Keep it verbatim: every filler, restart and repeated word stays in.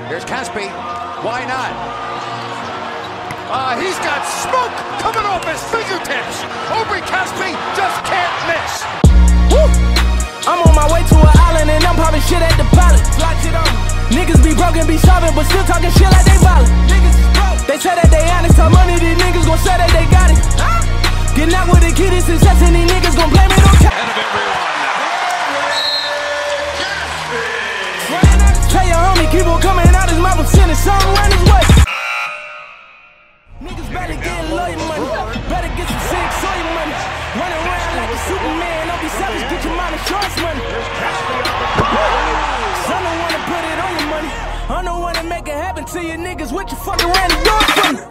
Here's Caspi. Why not? Uh, he's got smoke coming off his fingertips. Aubrey Caspi just can't miss. Woo! I'm on my way to an island and I'm popping shit at the pilot. Watch it on. Niggas be broken, be starving, but still talking shit like they violent. Niggas is broke. They say that they honest, how money these niggas gon' say that they got it. Huh? Getting out with the kid is success and these niggas gon' blame it on cap. Tell your homie, keep on coming out his mouth and sending something around his way. Niggas better get lawyer money, better get some sick soy money. Running around like a Superman, don't be selfish, get your mind insurance money. I don't wanna put it on your money, I don't wanna make it happen to you niggas with your fucking random door for me.